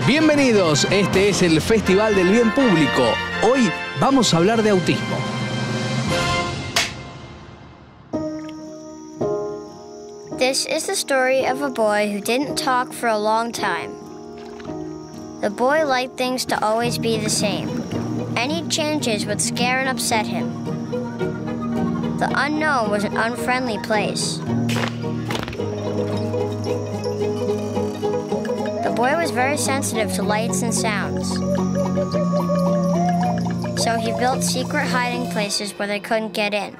Bienvenidos, este es el Festival del Bien Público. Hoy vamos a hablar de autismo. This is the story of a boy who didn't talk for a long time. The boy liked things to always be the same. Any changes would scare and upset him. The unknown was an unfriendly place. The boy was very sensitive to lights and sounds. So he built secret hiding places where they couldn't get in.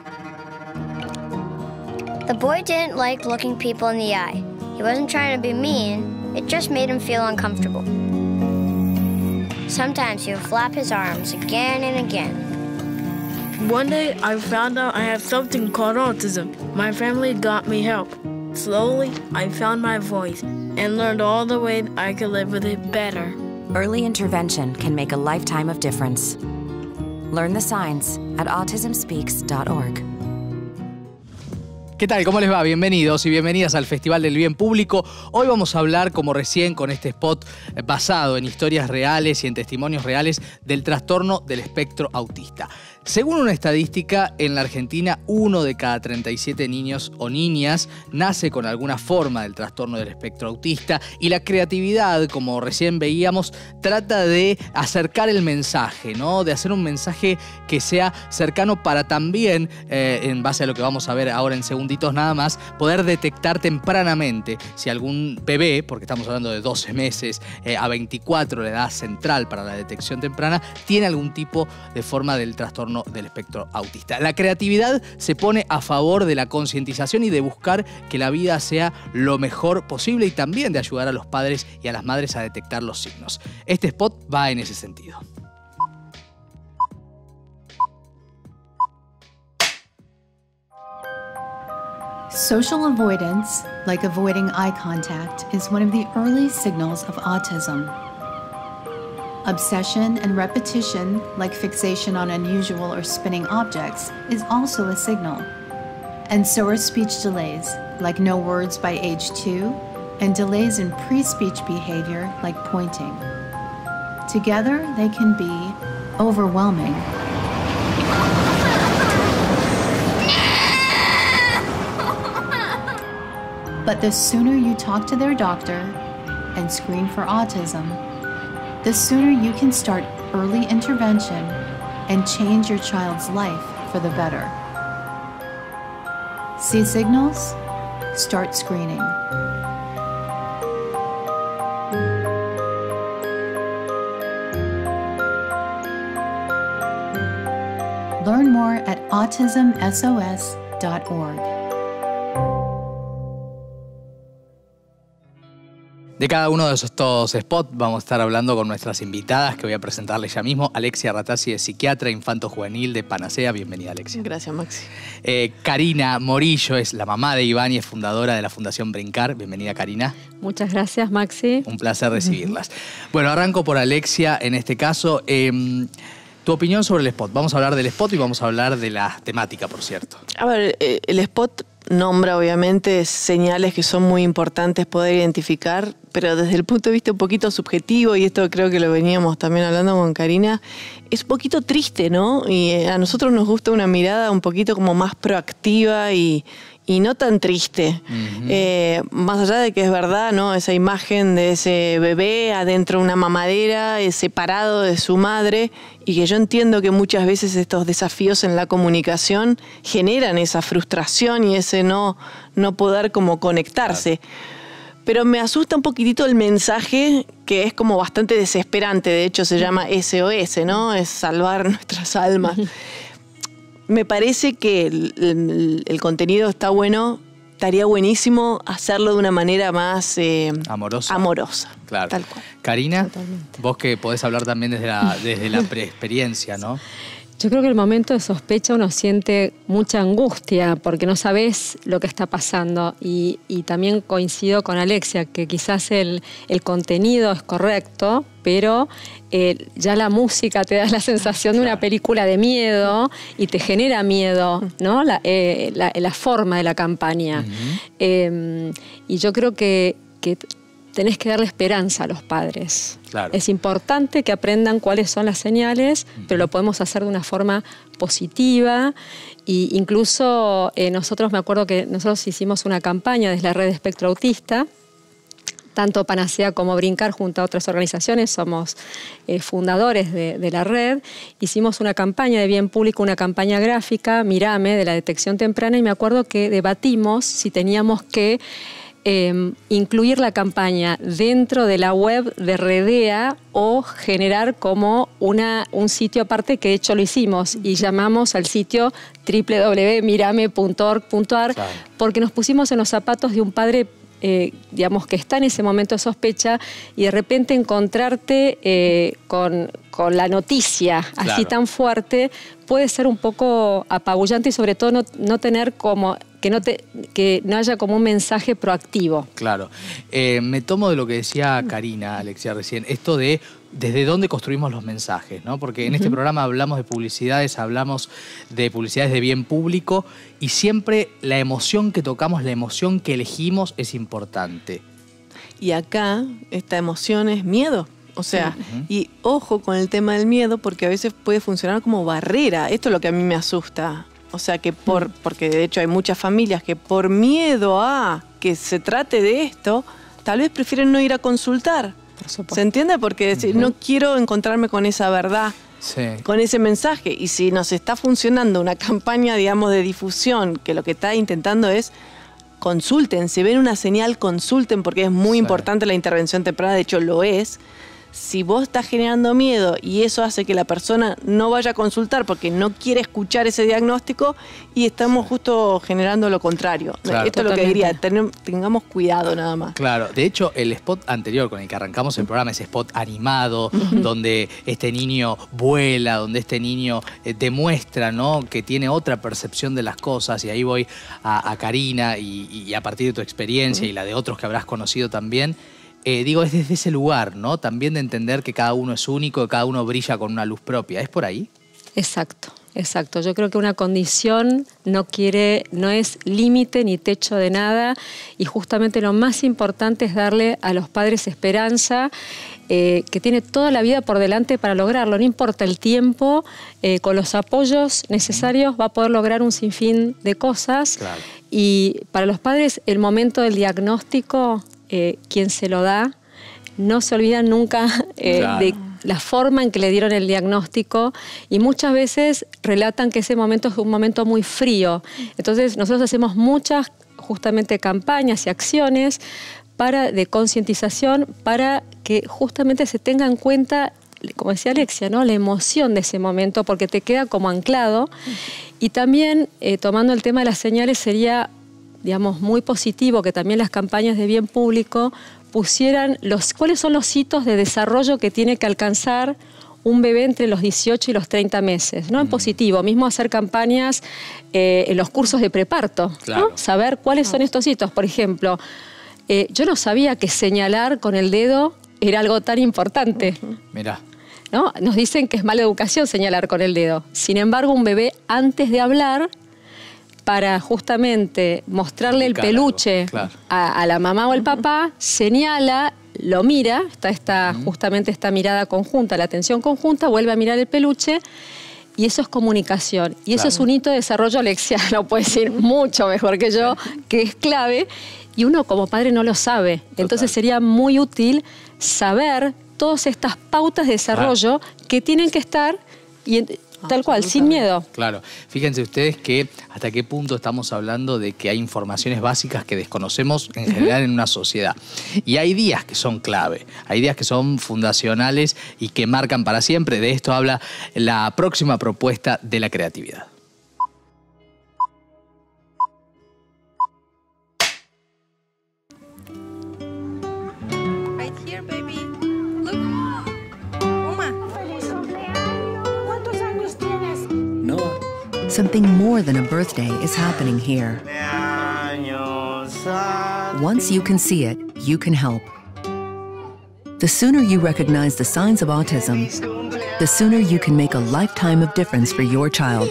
The boy didn't like looking people in the eye. He wasn't trying to be mean, it just made him feel uncomfortable. Sometimes he would flap his arms again and again. One day I found out I have something called autism. My family got me help. Slowly, I found my voice and learned all the ways I could live with it better. Early intervention can make a lifetime of difference. Learn the signs at autismspeaks.org. ¿Qué tal? ¿Cómo les va? Bienvenidos y bienvenidas al Festival del Bien Público. Hoy vamos a hablar, como recién, con este spot basado en historias reales y en testimonios reales del trastorno del espectro autista. Según una estadística, en la Argentina, 1 de cada 37 niños o niñas nace con alguna forma del trastorno del espectro autista, y la creatividad, como recién veíamos, trata de acercar el mensaje, ¿no? De hacer un mensaje que sea cercano para también, en base a lo que vamos a ver ahora en segunditos nada más, poder detectar tempranamente si algún bebé, porque estamos hablando de 12 meses a 24, la edad central para la detección temprana, tiene algún tipo de forma del trastorno del espectro autista. La creatividad se pone a favor de la concientización y de buscar que la vida sea lo mejor posible, y también de ayudar a los padres y a las madres a detectar los signos. Este spot va en ese sentido. Social avoidance, like avoiding eye contact, is one of the early signals of autism. Obsession and repetition, like fixation on unusual or spinning objects, is also a signal. And so are speech delays, like no words by age 2, and delays in pre-speech behavior, like pointing. Together, they can be overwhelming. But the sooner you talk to their doctor and screen for autism, the sooner you can start early intervention and change your child's life for the better. See signals? Start screening. Learn more at autismsos.org. De cada uno de estos spots vamos a estar hablando con nuestras invitadas, que voy a presentarles ya mismo. Alexia Ratazzi es psiquiatra infanto-juvenil de Panacea. Bienvenida, Alexia. Gracias, Maxi. Karina Morillo es la mamá de Iván y es fundadora de la Fundación Brincar. Bienvenida, Karina. Muchas gracias, Maxi. Un placer recibirlas. Bueno, arranco por Alexia en este caso. Tu opinión sobre el spot. Vamos a hablar del spot y vamos a hablar de la temática, por cierto. A ver, el spot nombra obviamente señales que son muy importantes poder identificar, pero desde el punto de vista un poquito subjetivo, y esto creo que lo veníamos también hablando con Karina, es un poquito triste, ¿no? Y a nosotros nos gusta una mirada un poquito como más proactiva y no tan triste. Más allá de que es verdad, ¿no? Esa imagen de ese bebé adentro de una mamadera, separado de su madre, y que yo entiendo que muchas veces estos desafíos en la comunicación generan esa frustración y ese no poder como conectarse. Claro. Pero me asusta un poquitito el mensaje, que es como bastante desesperante. De hecho se llama SOS, ¿no? Es salvar nuestras almas. Me parece que el contenido está bueno. Estaría buenísimo hacerlo de una manera más amorosa. Claro. Tal cual. Karina, totalmente. Vos que podés hablar también desde la experiencia, ¿no? Yo creo que en el momento de sospecha uno siente mucha angustia porque no sabes lo que está pasando, y también coincido con Alexia que quizás el contenido es correcto, pero ya la música te da la sensación de una película de miedo y te genera miedo, ¿no? La forma de la campaña. Y yo creo que tenés que darle esperanza a los padres. Claro. Es importante que aprendan cuáles son las señales, pero lo podemos hacer de una forma positiva. E incluso nosotros, me acuerdo que nosotros hicimos una campaña desde la red de espectro autista, tanto Panacea como Brincar, junto a otras organizaciones, somos fundadores de la red. Hicimos una campaña de bien público, una campaña gráfica, Mírame, de la detección temprana, y me acuerdo que debatimos si teníamos que incluir la campaña dentro de la web de Redea o generar como un sitio aparte, que de hecho lo hicimos y llamamos al sitio www.mirame.org.ar, claro, porque nos pusimos en los zapatos de un padre digamos, que está en ese momento de sospecha, y de repente encontrarte con la noticia, claro, así tan fuerte, puede ser un poco apabullante, y sobre todo no tener como que no haya como un mensaje proactivo. Claro. Me tomo de lo que decía Karina, Alexia, recién, esto de desde dónde construimos los mensajes, ¿no? Porque en este programa hablamos de publicidades de bien público, y siempre la emoción que tocamos, la emoción que elegimos es importante. Y acá esta emoción es miedo. O sea, y ojo con el tema del miedo, porque a veces puede funcionar como barrera. Esto es lo que a mí me asusta. O sea, que porque de hecho hay muchas familias que por miedo a que se trate de esto, tal vez prefieren no ir a consultar. ¿Se entiende? Porque no quiero encontrarme con esa verdad, sí, con ese mensaje. Y si nos está funcionando una campaña, digamos, de difusión, que lo que está intentando es consulten, si ven una señal, consulten, porque es muy importante la intervención temprana, de hecho lo es. Si vos estás generando miedo y eso hace que la persona no vaya a consultar porque no quiere escuchar ese diagnóstico, y estamos justo generando lo contrario. Claro. Esto es lo que diría, tengamos cuidado nada más. Claro, de hecho el spot anterior con el que arrancamos el programa, ese spot animado, donde este niño vuela, donde este niño demuestra, ¿no?, que tiene otra percepción de las cosas, y ahí voy a Karina y a partir de tu experiencia y la de otros que habrás conocido también, digo, es desde ese lugar, ¿no? También de entender que cada uno es único, que cada uno brilla con una luz propia. ¿Es por ahí? Exacto, exacto. Yo creo que una condición no es límite ni techo de nada, y justamente lo más importante es darle a los padres esperanza, que tiene toda la vida por delante para lograrlo. No importa el tiempo, con los apoyos necesarios va a poder lograr un sinfín de cosas. Claro. Y para los padres, el momento del diagnóstico, quien se lo da no se olvida nunca claro, de la forma en que le dieron el diagnóstico, y muchas veces relatan que ese momento es un momento muy frío. Entonces nosotros hacemos muchas justamente campañas y acciones de concientización para que justamente se tenga en cuenta, como decía Alexia, ¿no?, la emoción de ese momento, porque te queda como anclado. Y también, tomando el tema de las señales, sería, digamos, muy positivo que también las campañas de bien público pusieran cuáles son los hitos de desarrollo que tiene que alcanzar un bebé entre los 18 y los 30 meses, ¿no? En positivo, mismo hacer campañas en los cursos de preparto, claro, ¿no? Saber cuáles son estos hitos. Por ejemplo, yo no sabía que señalar con el dedo era algo tan importante. Mirá. ¿No? Nos dicen que es mala educación señalar con el dedo. Sin embargo, un bebé, antes de hablar, para justamente mostrarle el peluche, claro, a la mamá o al papá, señala, lo mira, está justamente esta mirada conjunta, la atención conjunta, vuelve a mirar el peluche, y eso es comunicación. Y eso, claro, es un hito de desarrollo. Alexia lo puede decir mucho mejor que yo, que es clave, y uno como padre no lo sabe. Total. Entonces sería muy útil saber todas estas pautas de desarrollo, claro, que tienen que estar tal cual, sin miedo. Claro. Fíjense ustedes que hasta qué punto estamos hablando de que hay informaciones básicas que desconocemos en general en una sociedad. Y hay días que son clave, hay días que son fundacionales y que marcan para siempre. De esto habla la próxima propuesta de la creatividad. Right here, baby. Look. Uma. Something more than a birthday is happening here. Once you can see it, you can help. The sooner you recognize the signs of autism, the sooner you can make a lifetime of difference for your child.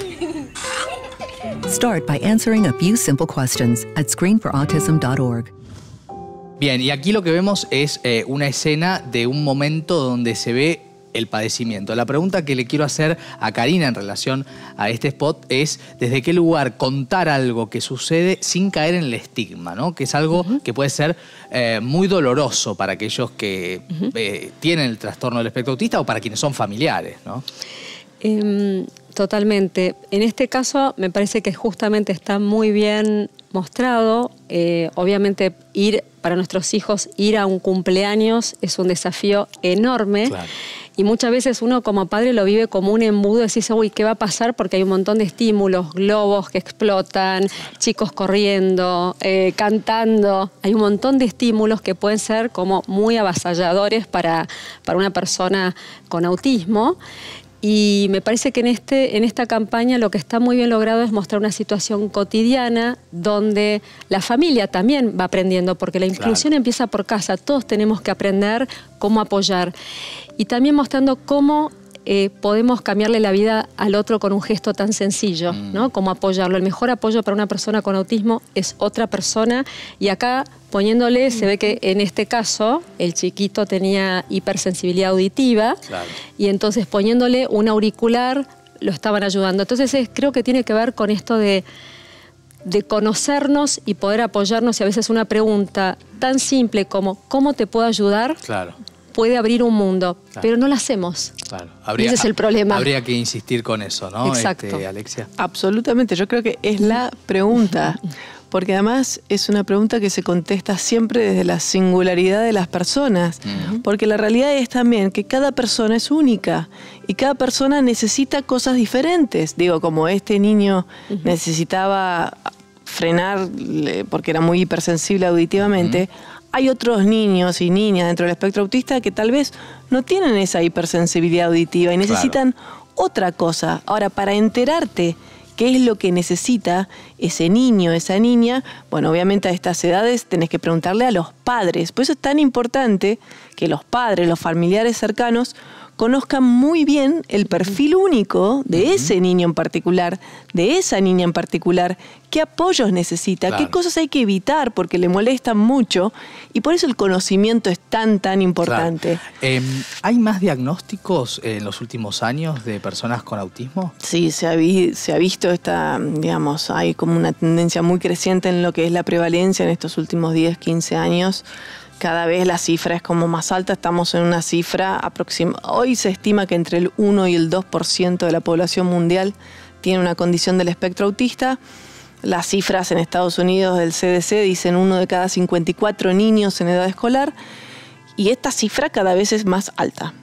Start by answering a few simple questions at screenforautism.org. Bien, y aquí lo que vemos es una escena de un momento donde se ve el padecimiento. La pregunta que le quiero hacer a Karina en relación a este spot es ¿desde qué lugar contar algo que sucede sin caer en el estigma, ¿no? Que es algo que puede ser muy doloroso para aquellos que tienen el trastorno del espectro autista o para quienes son familiares, ¿no? Totalmente. En este caso me parece que justamente está muy bien mostrado. Obviamente para nuestros hijos ir a un cumpleaños es un desafío enorme. Claro. Y muchas veces uno como padre lo vive como un embudo, decís, uy, ¿qué va a pasar? Porque hay un montón de estímulos, globos que explotan, chicos corriendo, cantando. Hay un montón de estímulos que pueden ser como muy avasalladores para una persona con autismo. Y me parece que en esta campaña lo que está muy bien logrado es mostrar una situación cotidiana donde la familia también va aprendiendo, porque la inclusión empieza por casa. Todos tenemos que aprender cómo apoyar. Y también mostrando cómo podemos cambiarle la vida al otro con un gesto tan sencillo, ¿no? Como apoyarlo. El mejor apoyo para una persona con autismo es otra persona. Y acá poniéndole, se ve que en este caso el chiquito tenía hipersensibilidad auditiva. Claro. Y entonces poniéndole un auricular lo estaban ayudando. Entonces creo que tiene que ver con esto de conocernos y poder apoyarnos. Y a veces una pregunta tan simple como ¿cómo te puedo ayudar? Claro. Puede abrir un mundo, Claro. pero no lo hacemos. Claro. Ese es el problema. Habría que insistir con eso, ¿no? Exacto. Alexia. Absolutamente, yo creo que es la pregunta, porque además es una pregunta que se contesta siempre desde la singularidad de las personas, porque la realidad es también que cada persona es única y cada persona necesita cosas diferentes. Digo, como este niño necesitaba frenar porque era muy hipersensible auditivamente, hay otros niños y niñas dentro del espectro autista que tal vez no tienen esa hipersensibilidad auditiva y necesitan otra cosa. Ahora, para enterarte qué es lo que necesita ese niño, esa niña, bueno, obviamente a estas edades tenés que preguntarle a los padres. Por eso es tan importante que los padres, los familiares cercanos, conozcan muy bien el perfil único de ese niño en particular, de esa niña en particular, qué apoyos necesita, qué cosas hay que evitar porque le molestan mucho, y por eso el conocimiento es tan importante. Claro. ¿Hay más diagnósticos en los últimos años de personas con autismo? Sí, se ha visto digamos, hay como una tendencia muy creciente en lo que es la prevalencia en estos últimos 10, 15 años. Cada vez la cifra es como más alta, estamos en una cifra aproximada. Hoy se estima que entre el 1 y el 2% de la población mundial tiene una condición del espectro autista. Las cifras en Estados Unidos del CDC dicen 1 de cada 54 niños en edad escolar, y esta cifra cada vez es más alta.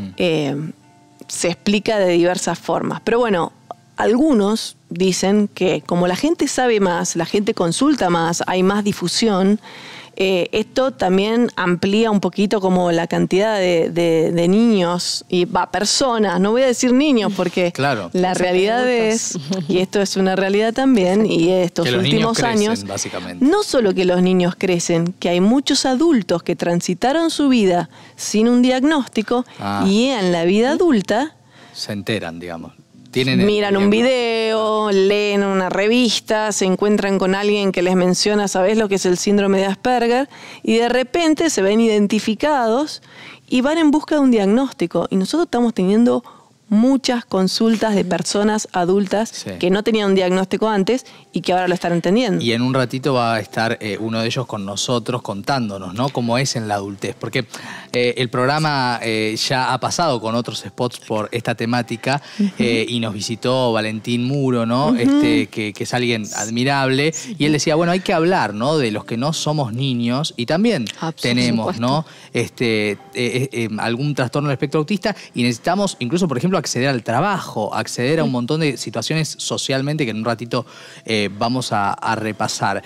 Se explica de diversas formas. Pero bueno, algunos dicen que como la gente sabe más, la gente consulta más, hay más difusión, esto también amplía un poquito como la cantidad de niños y personas, no voy a decir niños porque la realidad es, y esto es una realidad también, y estos que los últimos niños crecen, años, básicamente. no solo que los niños crecen, que hay muchos adultos que transitaron su vida sin un diagnóstico y en la vida adulta se enteran, digamos. Miran un video, leen una revista, se encuentran con alguien que les menciona, ¿sabés lo que es el síndrome de Asperger? Y de repente se ven identificados y van en busca de un diagnóstico. Y nosotros estamos teniendo muchas consultas de personas adultas que no tenían un diagnóstico antes y que ahora lo están entendiendo. Y en un ratito va a estar uno de ellos con nosotros contándonos, ¿no?, cómo es en la adultez. Porque el programa ya ha pasado con otros spots por esta temática y nos visitó Valentín Muro, ¿no? Que es alguien admirable. Y él decía, bueno, hay que hablar, ¿no?, de los que no somos niños y también tenemos, ¿no?, algún trastorno del espectro autista y necesitamos incluso, por ejemplo, acceder al trabajo, acceder a un montón de situaciones socialmente que en un ratito vamos a repasar.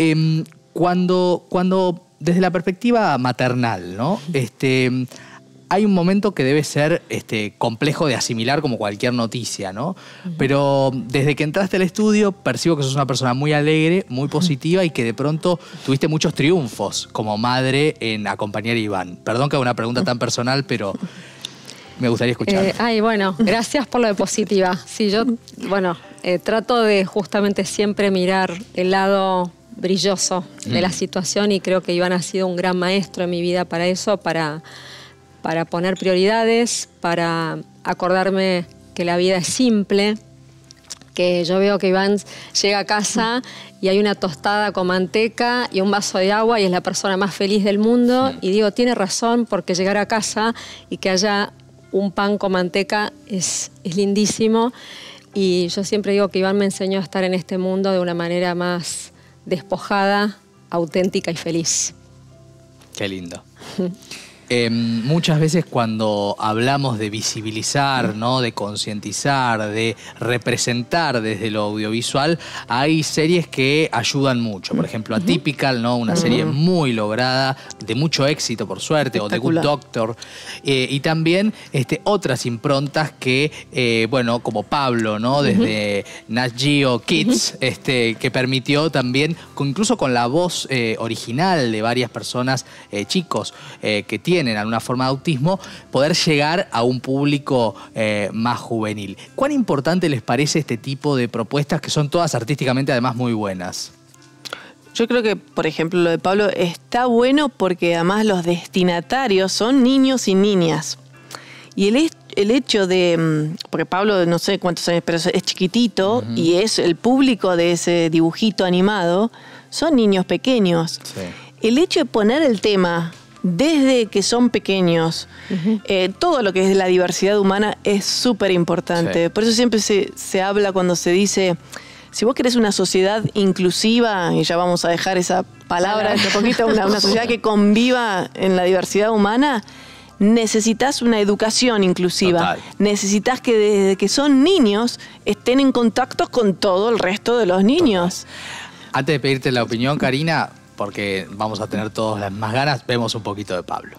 Cuando desde la perspectiva maternal, ¿no?, hay un momento que debe ser complejo de asimilar como cualquier noticia, ¿no? Pero desde que entraste al estudio percibo que sos una persona muy alegre, muy positiva y que de pronto tuviste muchos triunfos como madre en acompañar a Iván. Perdón que haga una pregunta tan personal, pero me gustaría escuchar. Bueno, gracias por lo de positiva. Sí, yo, trato de justamente siempre mirar el lado brilloso de la situación, y creo que Iván ha sido un gran maestro en mi vida para eso, para poner prioridades, para acordarme que la vida es simple, que yo veo que Iván llega a casa y hay una tostada con manteca y un vaso de agua y es la persona más feliz del mundo, y digo, tiene razón, porque llegar a casa y que haya un pan con manteca es lindísimo. Y yo siempre digo que Iván me enseñó a estar en este mundo de una manera más despojada, auténtica y feliz. Qué lindo. Muchas veces cuando hablamos de visibilizar, ¿no?, de concientizar, de representar desde lo audiovisual, hay series que ayudan mucho. Por ejemplo, Atypical, ¿no?, una serie muy lograda, de mucho éxito, por suerte, o The Good Doctor. Y también otras improntas que, bueno, como Pablo, ¿no?, desde Nat Geo Kids, que permitió también, incluso con la voz original de varias personas, chicos, que tienen alguna forma de autismo, poder llegar a un público más juvenil. ¿Cuán importante les parece este tipo de propuestas, que son todas artísticamente además muy buenas? Yo creo que, por ejemplo, lo de Pablo está bueno porque además los destinatarios son niños y niñas. Y el hecho de... Porque Pablo, no sé cuántos años, pero es chiquitito, y es el público de ese dibujito animado, son niños pequeños. Sí. El hecho de poner el tema desde que son pequeños, todo lo que es la diversidad humana es súper importante. Sí. Por eso siempre se habla cuando se dice, si vos querés una sociedad inclusiva, y ya vamos a dejar esa palabra un poquito, una sociedad que conviva en la diversidad humana, necesitas una educación inclusiva. Total. Necesitas que desde que son niños estén en contacto con todo el resto de los niños. Total. Antes de pedirte la opinión, Karina, porque vamos a tener todas las más ganas, vemos un poquito de Pablo.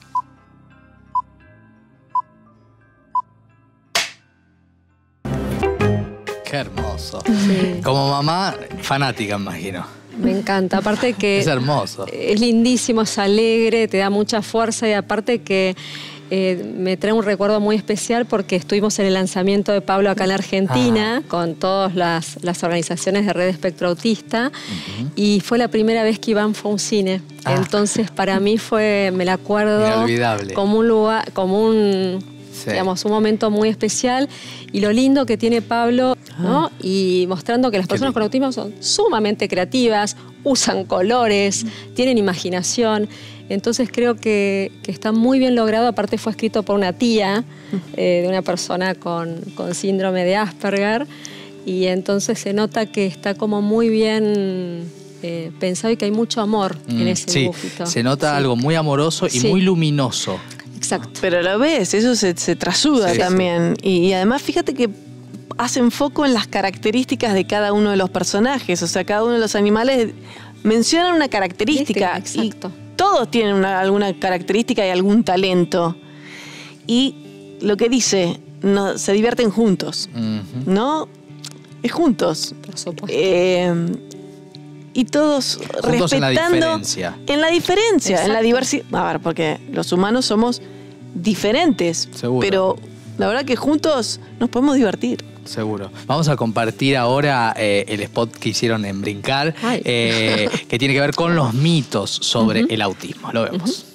Qué hermoso. Sí. Como mamá, fanática, imagino. Me encanta, aparte que... Es hermoso. Es lindísimo, es alegre, te da mucha fuerza, y aparte que me trae un recuerdo muy especial porque estuvimos en el lanzamiento de Pablo acá en la Argentina con todas las organizaciones de Red Espectro Autista, y fue la primera vez que Iván fue a un cine. Entonces para mí fue, me la acuerdo, inolvidable, como un lugar, como digamos, un momento muy especial, y lo lindo que tiene Pablo, ¿no? Y mostrando que las personas con autismo son sumamente creativas, usan colores, tienen imaginación. Entonces creo que está muy bien logrado. Aparte fue escrito por una tía de una persona con síndrome de Asperger, y entonces se nota que está como muy bien pensado y que hay mucho amor en ese dibujito. Se nota algo muy amoroso y muy luminoso. Exacto. Pero lo ves, eso se trasuda también. Sí. Y además fíjate que hacen foco en las características de cada uno de los personajes. O sea, cada uno de los animales menciona una característica. Exacto. Y todos tienen alguna característica y algún talento. Y lo que dice, no, se divierten juntos. ¿No? Es juntos. Por supuesto. Y todos juntos respetando en la diferencia, en la diversidad. A ver, porque los humanos somos diferentes. Seguro. Pero la verdad que juntos nos podemos divertir. Seguro. Vamos a compartir ahora el spot que hicieron en Brincar, que tiene que ver con los mitos sobre el autismo. Lo vemos.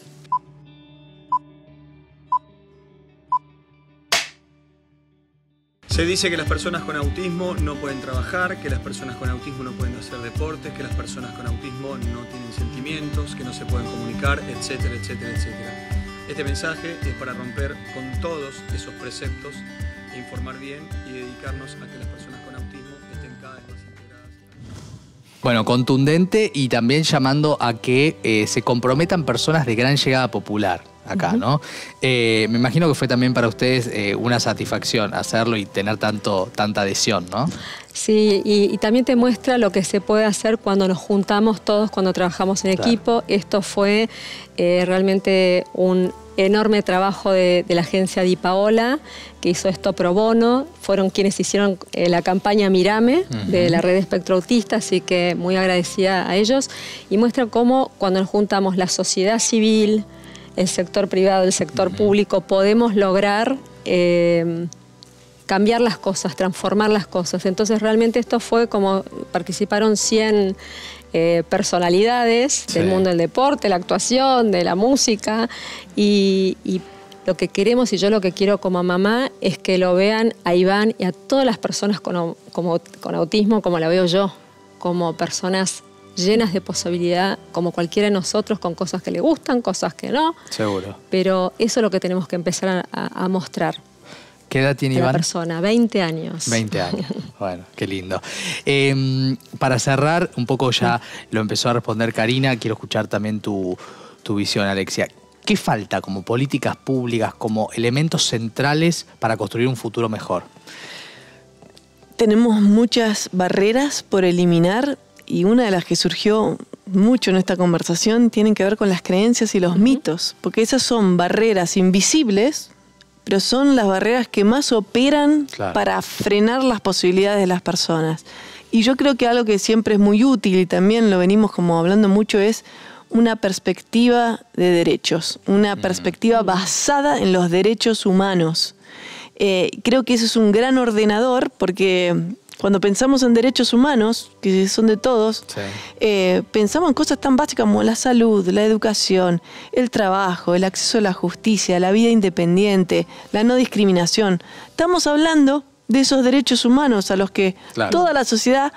Se dice que las personas con autismo no pueden trabajar, que las personas con autismo no pueden hacer deportes, que las personas con autismo no tienen sentimientos, que no se pueden comunicar, etcétera, etcétera, etcétera. Este mensaje es para romper con todos esos preceptos, informar bien y dedicarnos a que las personas con autismo estén cada vez más integradas. Bueno, contundente, y también llamando a que se comprometan personas de gran llegada popular acá, ¿no? Me imagino que fue también para ustedes una satisfacción hacerlo y tener tanta adhesión, ¿no? Sí, y también te muestra lo que se puede hacer cuando nos juntamos todos, cuando trabajamos en equipo. Esto fue realmente un enorme trabajo de la agencia Di Paola, que hizo esto pro bono. Fueron quienes hicieron la campaña Mirame de la Red Espectro Autista, así que muy agradecida a ellos. Y muestra cómo cuando nos juntamos la sociedad civil, el sector privado, el sector público, podemos lograr cambiar las cosas, transformar las cosas. Entonces realmente esto fue como participaron 100 personalidades del mundo del deporte, la actuación, de la música, y lo que queremos y yo lo que quiero como mamá es que lo vean a Iván y a todas las personas con autismo como la veo yo, como personas llenas de posibilidad, como cualquiera de nosotros, con cosas que le gustan, cosas que no. Seguro. Pero eso es lo que tenemos que empezar a mostrar. ¿Qué edad tiene Iván? La persona, 20 años. 20 años. Bueno, qué lindo. Para cerrar, un poco ya lo empezó a responder Karina, quiero escuchar también tu visión, Alexia. ¿Qué falta como políticas públicas, como elementos centrales para construir un futuro mejor? Tenemos muchas barreras por eliminar y una de las que surgió mucho en esta conversación tiene que ver con las creencias y los mitos, porque esas son barreras invisibles, pero son las barreras que más operan para frenar las posibilidades de las personas. Y yo creo que algo que siempre es muy útil y también lo venimos como hablando mucho es una perspectiva de derechos, una perspectiva basada en los derechos humanos. Creo que eso es un gran ordenador porque cuando pensamos en derechos humanos, que son de todos, pensamos en cosas tan básicas como la salud, la educación, el trabajo, el acceso a la justicia, la vida independiente, la no discriminación. Estamos hablando de esos derechos humanos a los que toda la sociedad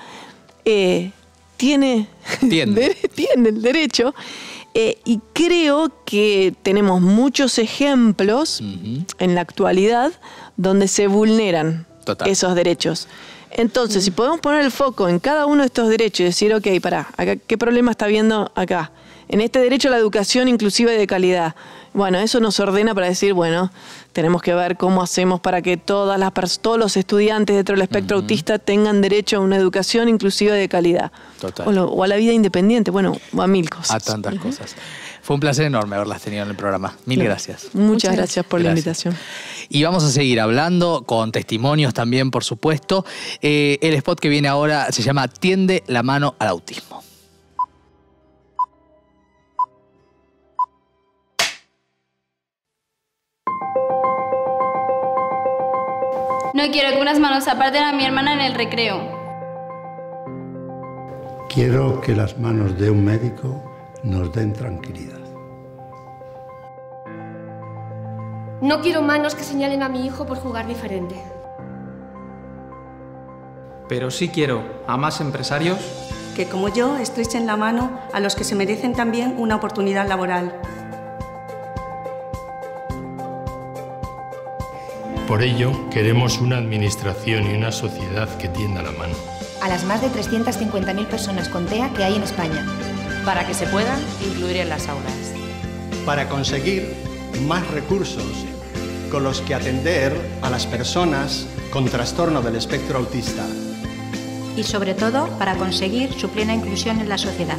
tiene el derecho. Y creo que tenemos muchos ejemplos en la actualidad donde se vulneran esos derechos. Entonces, si podemos poner el foco en cada uno de estos derechos y decir, ok, pará, acá, ¿qué problema está habiendo acá? En este derecho a la educación inclusiva y de calidad. Bueno, eso nos ordena para decir, bueno, tenemos que ver cómo hacemos para que todos los estudiantes dentro del espectro autista tengan derecho a una educación inclusiva y de calidad. O a la vida independiente, bueno, o a mil cosas. A tantas cosas. Fue un placer enorme haberlas tenido en el programa. Mil gracias. Muchas gracias por la invitación. Y vamos a seguir hablando con testimonios también, por supuesto. El spot que viene ahora se llama Tiende la mano al autismo. No quiero que unas manos aparten a mi hermana en el recreo. Quiero que las manos de un médico nos den tranquilidad. No quiero manos que señalen a mi hijo por jugar diferente. Pero sí quiero a más empresarios que, como yo, estrechen la mano a los que se merecen también una oportunidad laboral. Por ello, queremos una administración y una sociedad que tienda la mano a las más de 350.000 personas con TEA que hay en España, para que se puedan incluir en las aulas. Para conseguir más recursos con los que atender a las personas con trastorno del espectro autista. Y sobre todo, para conseguir su plena inclusión en la sociedad.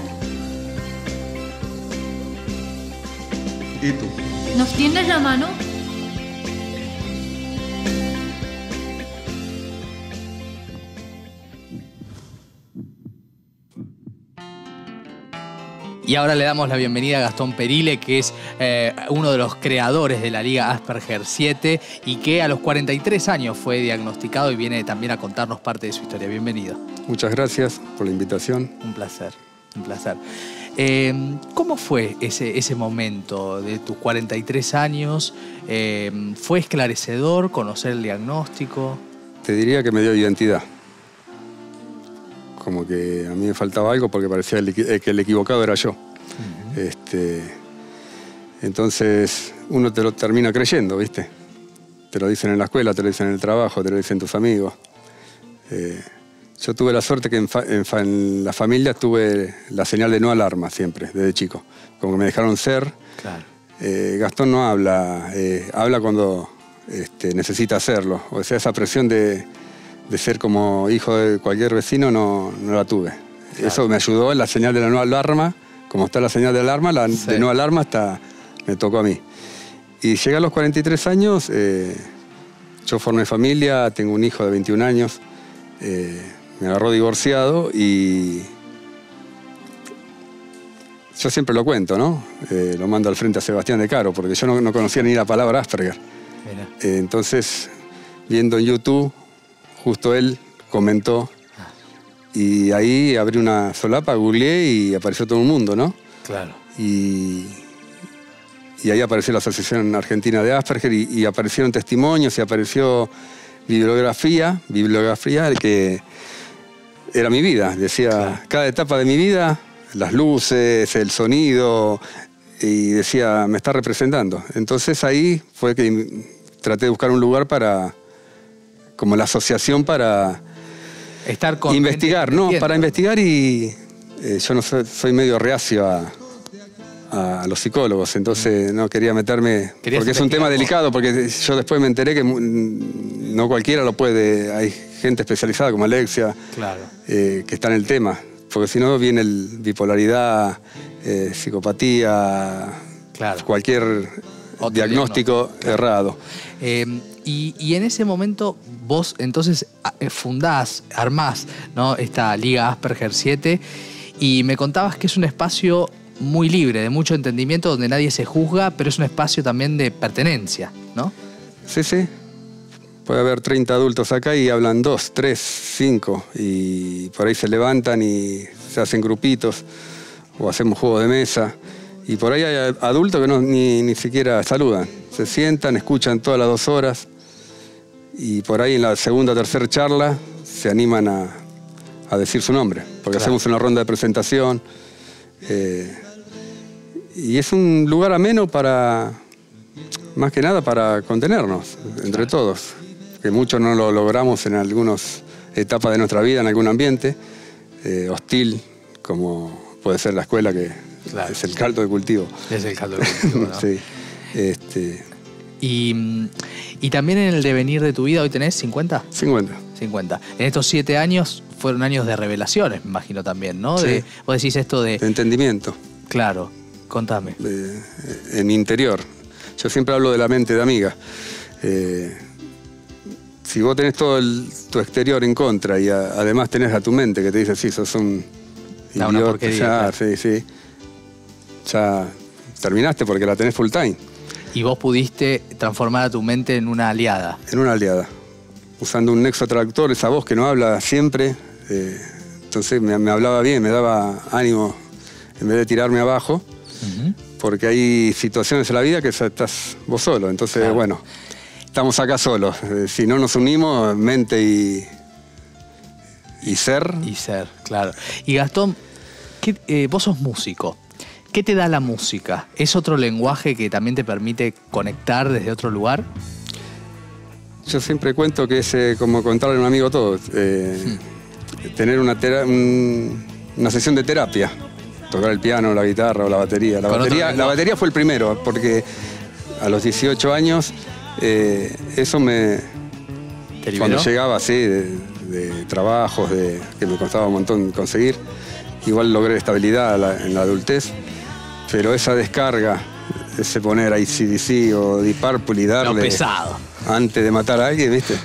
¿Y tú? ¿Nos tiendes la mano? Y ahora le damos la bienvenida a Gastón Perile, que es uno de los creadores de la Liga Asperger 7 y que a los 43 años fue diagnosticado y viene también a contarnos parte de su historia. Bienvenido. Muchas gracias por la invitación. Un placer, un placer. ¿Cómo fue ese momento de tus 43 años? ¿Fue esclarecedor conocer el diagnóstico? Te diría que me dio identidad. Como que a mí me faltaba algo porque parecía que el equivocado era yo. Entonces uno te lo termina creyendo, ¿viste? Te lo dicen en la escuela, te lo dicen en el trabajo, te lo dicen tus amigos. Yo tuve la suerte que en la familia tuve la señal de no alarma siempre, desde chico. Como que me dejaron ser. Claro. Gastón no habla, habla cuando necesita hacerlo. O sea, esa presión de ser como hijo de cualquier vecino no la tuve. Claro. Eso me ayudó en la señal de la no alarma. Como está la señal de alarma, de no alarma me tocó a mí. Y llegué a los 43 años, yo formé familia, tengo un hijo de 21 años, me agarró divorciado y yo siempre lo cuento, ¿no? Lo mando al frente a Sebastián de Caro, porque yo no conocía ni la palabra Asperger. Entonces, viendo en YouTube, justo él comentó Y ahí abrí una solapa, googleé y apareció todo el mundo, ¿no? Claro. Y ahí apareció la Asociación Argentina de Asperger y aparecieron testimonios y apareció bibliografía que era mi vida. Decía, claro, cada etapa de mi vida, las luces, el sonido, y decía, me está representando. Entonces ahí fue que traté de buscar un lugar como la asociación para estar con investigar, ¿no? Para investigar y yo no soy medio reacio a los psicólogos, entonces no quería meterme, porque es un tema delicado, porque yo después me enteré que no cualquiera lo puede, hay gente especializada como Alexia, claro, que está en el tema, porque si no viene bipolaridad, psicopatía, claro, cualquier diagnóstico errado. Y en ese momento vos entonces armás, ¿no?, esta Liga Asperger 7, y me contabas que es un espacio muy libre, de mucho entendimiento, donde nadie se juzga, pero es un espacio también de pertenencia, ¿no? Sí, sí. Puede haber 30 adultos acá y hablan 2, 3, 5, y por ahí se levantan y se hacen grupitos, o hacemos juegos de mesa, y por ahí hay adultos que ni siquiera saludan. Se sientan, escuchan todas las 2 horas, y por ahí en la segunda o tercera charla se animan a decir su nombre, porque claro, hacemos una ronda de presentación. Y es un lugar ameno más que nada para contenernos entre todos, que muchos no lo logramos en algunas etapas de nuestra vida, en algún ambiente hostil, como puede ser la escuela, que claro, es el caldo de cultivo. Es el caldo de cultivo, ¿no? Sí. Y también en el devenir de tu vida, ¿hoy tenés 50? 50. 50. En estos 7 años fueron años de revelaciones, me imagino también, ¿no? Sí. Vos decís esto de entendimiento. Claro, contame. En mi interior. Yo siempre hablo de la mente de amiga. Si vos tenés todo tu exterior en contra y además tenés a tu mente que te dice, sí, sos un idiota, una porquería, ya, claro, sí. Ya terminaste porque la tenés full time. Y vos pudiste transformar a tu mente en una aliada. En una aliada. Usando un nexo traductor, esa voz que no habla siempre. Entonces me hablaba bien, me daba ánimo en vez de tirarme abajo. Porque hay situaciones en la vida que estás vos solo. Entonces, claro, bueno, estamos acá solos. Si no nos unimos, mente y ser. Y ser, claro. Y Gastón, vos sos músico. ¿Qué te da la música? ¿Es otro lenguaje que también te permite conectar desde otro lugar? Yo siempre cuento que es como contarle a un amigo todo. Tener una sesión de terapia. Tocar el piano, la guitarra o la batería. La batería fue el primero, porque a los 18 años eso me... ¿Te liberó? Cuando llegaba así de trabajos que me costaba un montón conseguir, igual logré estabilidad en la adultez, pero esa descarga, ese poner ahí CDC o Deep Purple y darle... Lo pesado. Antes de matar a alguien, ¿viste?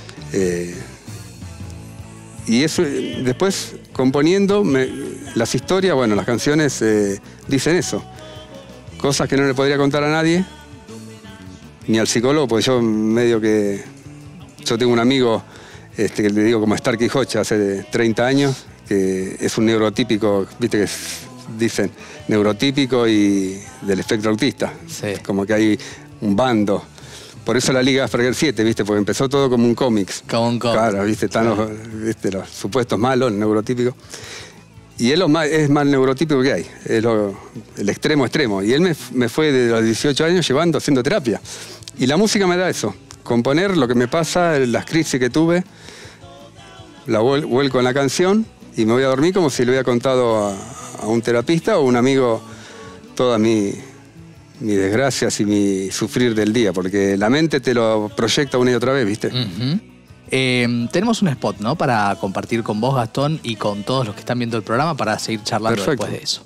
Y eso, después componiendo, las historias, bueno, las canciones dicen eso. Cosas que no le podría contar a nadie, ni al psicólogo, porque yo medio que... Yo tengo un amigo que le digo como Starkey Hodge hace 30 años, que es un neurotípico, ¿viste? Que dicen neurotípico y del espectro autista. Sí. Como que hay un bando. Por eso la Liga Asperger 7, ¿viste? Porque empezó todo como un cómics. Como un cómics. Claro, ¿viste? Están los supuestos malos, el neurotípico. Y él es más neurotípico que hay. Es el extremo. Y él me fue de los 18 años llevando, haciendo terapia. Y la música me da eso. Componer lo que me pasa, las crisis que tuve, la vuelco en la canción y me voy a dormir como si le hubiera contado a un terapista o un amigo todas mis desgracias y mi sufrir del día, porque la mente te lo proyecta una y otra vez, ¿viste? Tenemos un spot, ¿no?, para compartir con vos, Gastón, y con todos los que están viendo el programa para seguir charlando. Perfecto. Después de eso.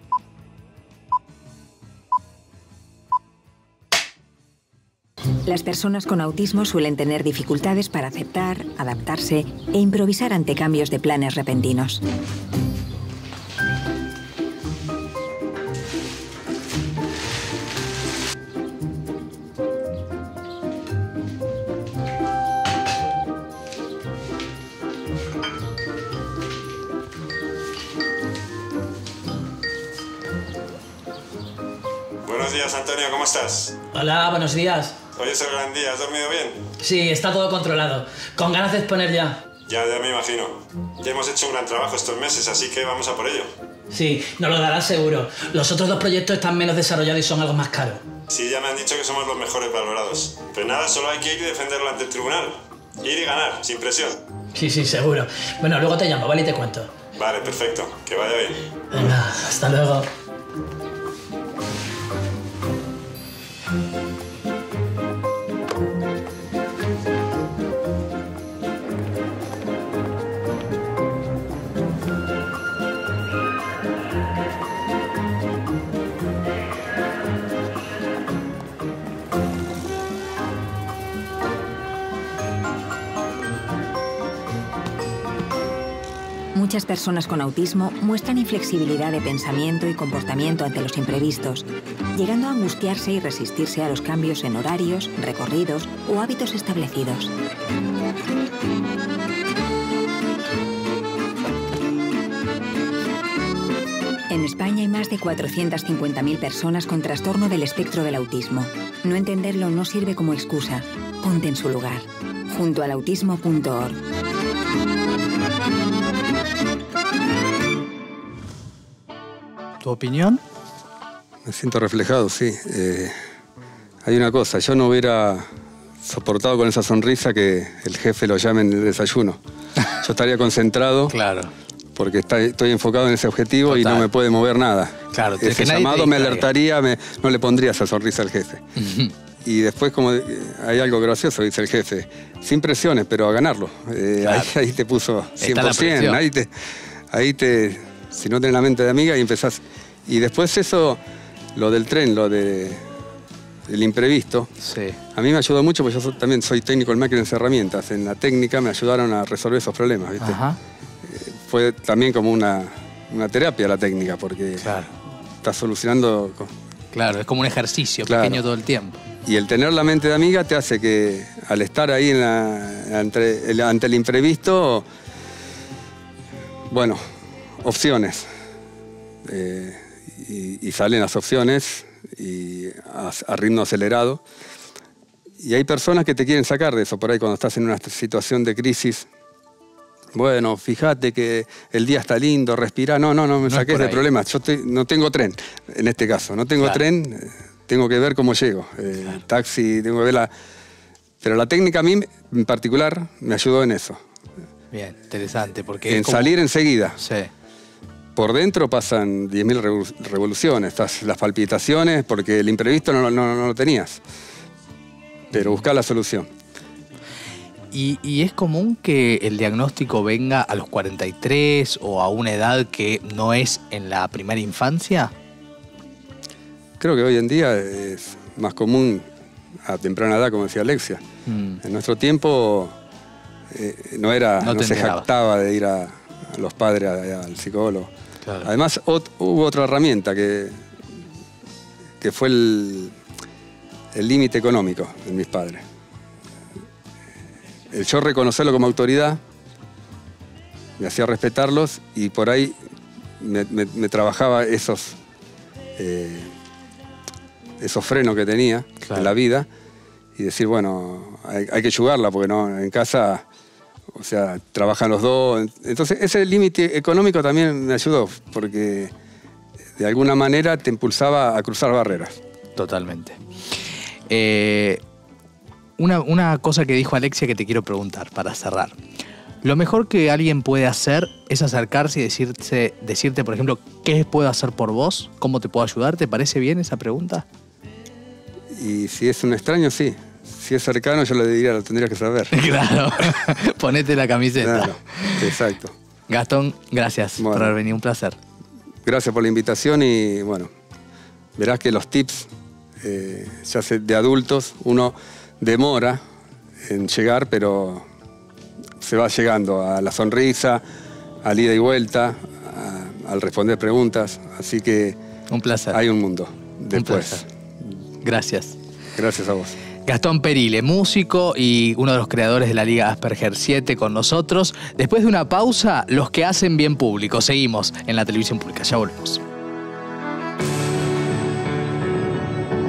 Las personas con autismo suelen tener dificultades para aceptar, adaptarse e improvisar ante cambios de planes repentinos. días, Antonio, ¿cómo estás? Hola, buenos días. Hoy es el gran día, ¿has dormido bien? Sí, está todo controlado. Con ganas de exponer ya. Ya me imagino. Ya hemos hecho un gran trabajo estos meses, así que vamos a por ello. Sí, nos lo darás seguro. Los otros 2 proyectos están menos desarrollados y son algo más caros. Sí, ya me han dicho que somos los mejores valorados. Pues nada, solo hay que ir y defenderlo ante el tribunal. Ir y ganar, sin presión. Sí, seguro. Bueno, luego te llamo, ¿vale? Y te cuento. Vale, perfecto. Que vaya bien. Venga, hasta luego. Muchas personas con autismo muestran inflexibilidad de pensamiento y comportamiento ante los imprevistos, llegando a angustiarse y resistirse a los cambios en horarios, recorridos o hábitos establecidos. En España hay más de 450.000 personas con trastorno del espectro del autismo. No entenderlo no sirve como excusa. Ponte en su lugar. juntoalautismo.org. ¿Tu opinión? Me siento reflejado, sí. Hay una cosa, yo no hubiera soportado con esa sonrisa que el jefe lo llame en el desayuno. Yo estaría concentrado. Claro. Porque estoy enfocado en ese objetivo. Total. Y no me puede mover nada. Claro, ese llamado me alertaría, no le pondría esa sonrisa al jefe. Y después, como hay algo gracioso, dice el jefe, sin presiones, pero a ganarlo. Claro. Ahí te puso 100%. Si no tenés la mente de amiga y empezás. Y después eso, lo del tren, lo del imprevisto, sí. A mí me ayudó mucho porque yo también soy técnico en máquinas y herramientas. En la técnica me ayudaron a resolver esos problemas, ¿viste? Ajá. Fue también como una terapia la técnica, porque claro. Estás solucionando. Claro, es como un ejercicio pequeño todo el tiempo. Y el tener la mente de amiga te hace que al estar ahí ante el imprevisto, bueno, opciones. Y salen las opciones y a ritmo acelerado. Y hay personas que te quieren sacar de eso por ahí cuando estás en una situación de crisis. Bueno, fíjate que el día está lindo, respirá. No me saques de problemas. Yo no tengo tren, en este caso. No tengo tren, tengo que ver cómo llego. Taxi, tengo que ver Pero la técnica a mí, en particular, me ayudó en eso. Bien, interesante. Porque en salir enseguida. Sí. Por dentro pasan 10.000 revoluciones, las palpitaciones, porque el imprevisto no lo tenías. Pero buscar la solución. ¿Y es común que el diagnóstico venga a los 43 o a una edad que no es en la primera infancia? Creo que hoy en día es más común a temprana edad, como decía Alexia. En nuestro tiempo no se jactaba de ir a los padres al psicólogo. Claro. Además, hubo otra herramienta que fue el límite económico de mis padres. El yo reconocerlo como autoridad me hacía respetarlos y por ahí me trabajaba esos frenos que tenía en la vida y decir, bueno, hay que ayudarla porque no en casa... O sea, trabajan los dos. Entonces, ese límite económico también me ayudó, porque de alguna manera te impulsaba a cruzar barreras. Totalmente. Una cosa que dijo Alexia que te quiero preguntar para cerrar. Lo mejor que alguien puede hacer es acercarse y decirte, por ejemplo, ¿qué puedo hacer por vos? ¿Cómo te puedo ayudar? ¿Te parece bien esa pregunta? Y si es un extraño, sí. Si es cercano, yo le diría, lo tendrías que saber. Claro, ponete la camiseta. Claro, exacto. Gastón, gracias por haber venido, un placer. Gracias por la invitación y bueno, verás que los tips, ya sé, de adultos, uno demora en llegar, pero se va llegando a la sonrisa, al ida y vuelta, al responder preguntas, así que... Un placer. Hay un mundo después. Un placer. Gracias. Gracias a vos. Gastón Perile, músico y uno de los creadores de la Liga Asperger 7 con nosotros. Después de una pausa, los que hacen bien público. Seguimos en la televisión pública, ya volvemos.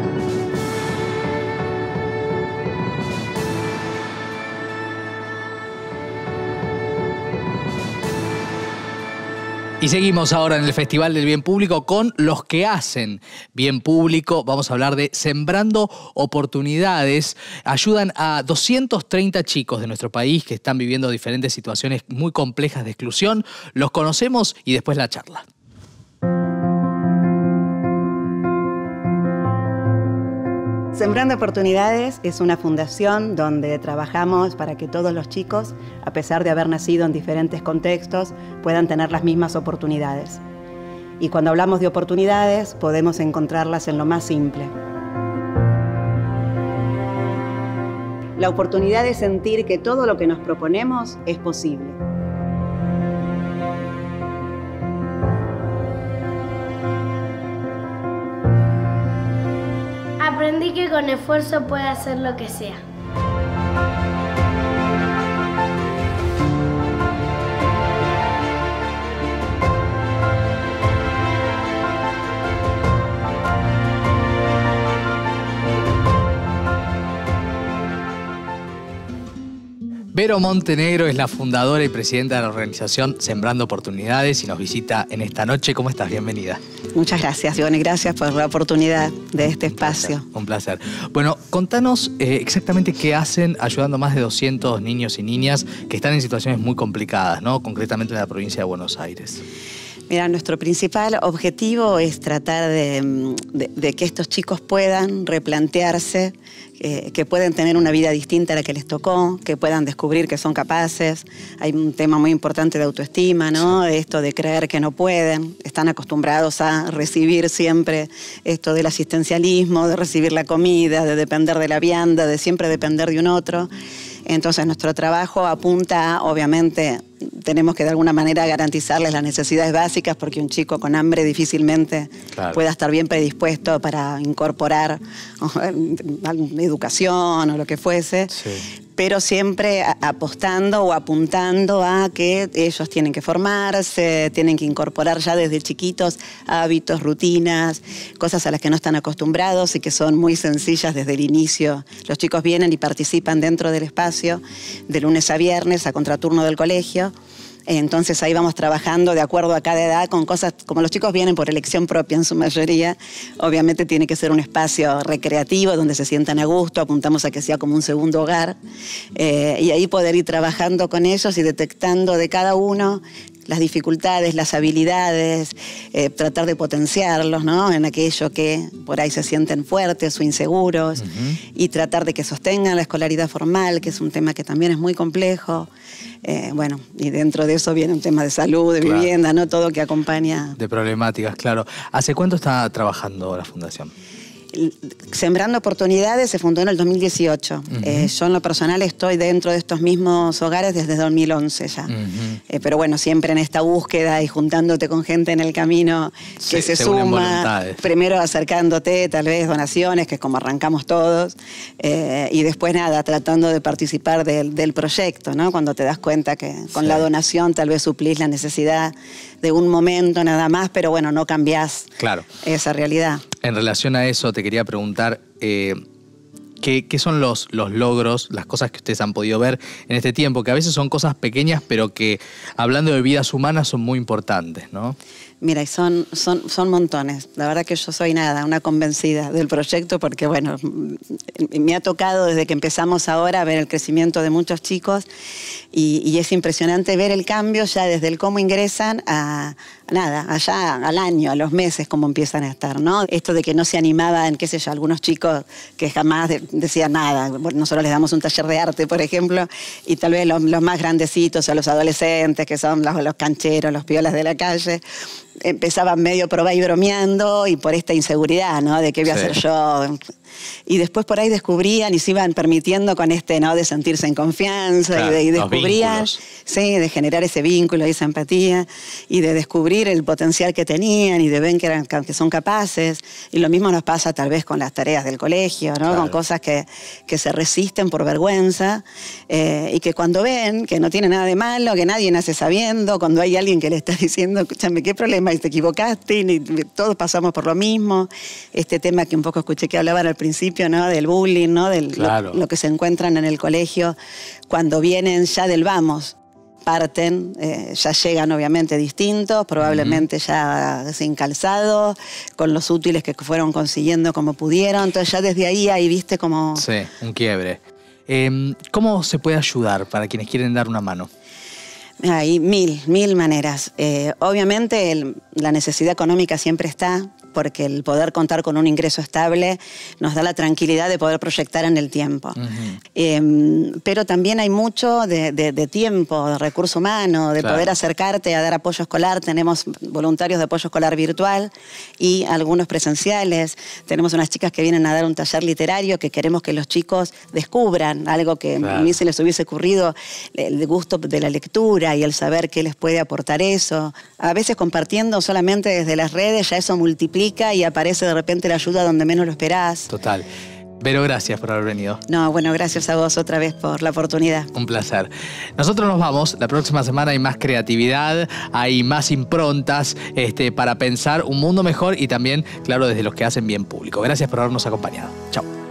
Y seguimos ahora en el Festival del Bien Público con los que hacen bien público. Vamos a hablar de Sembrando Oportunidades. Ayudan a 230 chicos de nuestro país que están viviendo diferentes situaciones muy complejas de exclusión. Los conocemos y después la charla. Sembrando Oportunidades es una fundación donde trabajamos para que todos los chicos, a pesar de haber nacido en diferentes contextos, puedan tener las mismas oportunidades. Y cuando hablamos de oportunidades, podemos encontrarlas en lo más simple. La oportunidad de sentir que todo lo que nos proponemos es posible. Aprendí que con esfuerzo puede hacer lo que sea. Vero Montenegro es la fundadora y presidenta de la organización Sembrando Oportunidades y nos visita en esta noche. ¿Cómo estás? Bienvenida. Muchas gracias, Ivonne. Gracias por la oportunidad de este espacio. Un placer. Bueno, contanos exactamente qué hacen ayudando a más de 200 niños y niñas que están en situaciones muy complicadas, ¿no? Concretamente en la provincia de Buenos Aires. Mira, nuestro principal objetivo es tratar de que estos chicos puedan replantearse, que pueden tener una vida distinta a la que les tocó, que puedan descubrir que son capaces. Hay un tema muy importante de autoestima, ¿no? Sí. Esto de creer que no pueden. Están acostumbrados a recibir siempre esto del asistencialismo, de recibir la comida, de depender de la vianda, de siempre depender de un otro. Entonces nuestro trabajo apunta, obviamente, tenemos que de alguna manera garantizarles las necesidades básicas porque un chico con hambre difícilmente pueda estar bien predispuesto para incorporar educación o lo que fuese. Sí. Pero siempre apostando o apuntando a que ellos tienen que formarse, tienen que incorporar ya desde chiquitos hábitos, rutinas, cosas a las que no están acostumbrados y que son muy sencillas desde el inicio. Los chicos vienen y participan dentro del espacio de lunes a viernes a contraturno del colegio. Entonces ahí vamos trabajando de acuerdo a cada edad con cosas, como los chicos vienen por elección propia en su mayoría, obviamente tiene que ser un espacio recreativo donde se sientan a gusto, apuntamos a que sea como un segundo hogar y ahí poder ir trabajando con ellos y detectando de cada uno las dificultades, las habilidades, tratar de potenciarlos, ¿no? En aquello que por ahí se sienten fuertes o inseguros y tratar de que sostengan la escolaridad formal, que es un tema que también es muy complejo. Bueno, y dentro de eso viene un tema de salud, de vivienda, ¿no? Todo que acompaña. De problemáticas, claro. ¿Hace cuánto está trabajando la Fundación? Sembrando Oportunidades se fundó en el 2018. Yo en lo personal estoy dentro de estos mismos hogares desde 2011 ya. Pero bueno, siempre en esta búsqueda y juntándote con gente en el camino que se suma. Primero acercándote, tal vez donaciones, que es como arrancamos todos. Y después nada, tratando de participar del proyecto, ¿no? Cuando te das cuenta que con la donación tal vez suplís la necesidad de un momento nada más, pero bueno, no cambiás esa realidad. En relación a eso, te quería preguntar, ¿qué son los logros, las cosas que ustedes han podido ver en este tiempo? Que a veces son cosas pequeñas, pero que, hablando de vidas humanas, son muy importantes, ¿no? Mira, y son montones. La verdad que yo soy una convencida del proyecto porque, bueno, me ha tocado desde que empezamos ahora ver el crecimiento de muchos chicos y es impresionante ver el cambio ya desde el cómo ingresan a allá al año, a los meses, cómo empiezan a estar, ¿no? Esto de que no se animaban, qué sé yo, algunos chicos que jamás decían nada. Bueno, nosotros les damos un taller de arte, por ejemplo, y tal vez los más grandecitos o los adolescentes, que son los cancheros, los piolas de la calle, empezaban medio probá y bromeando y por esta inseguridad, ¿no? De qué voy a hacer yo. Y después por ahí descubrían y se iban permitiendo con ¿no? De sentirse en confianza y descubrían, de generar ese vínculo y esa empatía y de descubrir el potencial que tenían y de ver que son capaces. Y lo mismo nos pasa tal vez con las tareas del colegio, ¿no? Con cosas que se resisten por vergüenza y que cuando ven que no tiene nada de malo, que nadie nace sabiendo, cuando hay alguien que le está diciendo, escúchame, ¿qué problema? Y te equivocaste y todos pasamos por lo mismo. Este tema que un poco escuché que hablaban al principio, ¿no? Del bullying, ¿no? Lo que se encuentran en el colegio cuando vienen ya del vamos. parten, ya llegan obviamente distintos, probablemente ya sin calzado, con los útiles que fueron consiguiendo como pudieron. Entonces ya desde ahí viste como... Sí, un quiebre. ¿Cómo se puede ayudar para quienes quieren dar una mano? Hay mil maneras. Obviamente la necesidad económica siempre está, porque el poder contar con un ingreso estable nos da la tranquilidad de poder proyectar en el tiempo. Pero también hay mucho de tiempo, de recurso humano, de poder acercarte a dar apoyo escolar. Tenemos voluntarios de apoyo escolar virtual y algunos presenciales. Tenemos unas chicas que vienen a dar un taller literario que queremos que los chicos descubran algo que a mí se les hubiese ocurrido, el gusto de la lectura y el saber qué les puede aportar eso. A veces compartiendo solamente desde las redes ya eso multiplica y aparece de repente la ayuda donde menos lo esperás. Total. Vero, gracias por haber venido. No, bueno, gracias a vos otra vez por la oportunidad. Un placer. Nosotros nos vamos. La próxima semana hay más creatividad, hay más improntas para pensar un mundo mejor y también, claro, desde los que hacen bien público. Gracias por habernos acompañado. Chao.